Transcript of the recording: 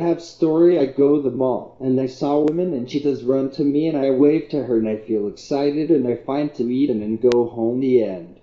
have story, I go the mall, and I saw women, and she does run to me, and I wave to her, and I feel excited, and I find to eat, and then go home the end.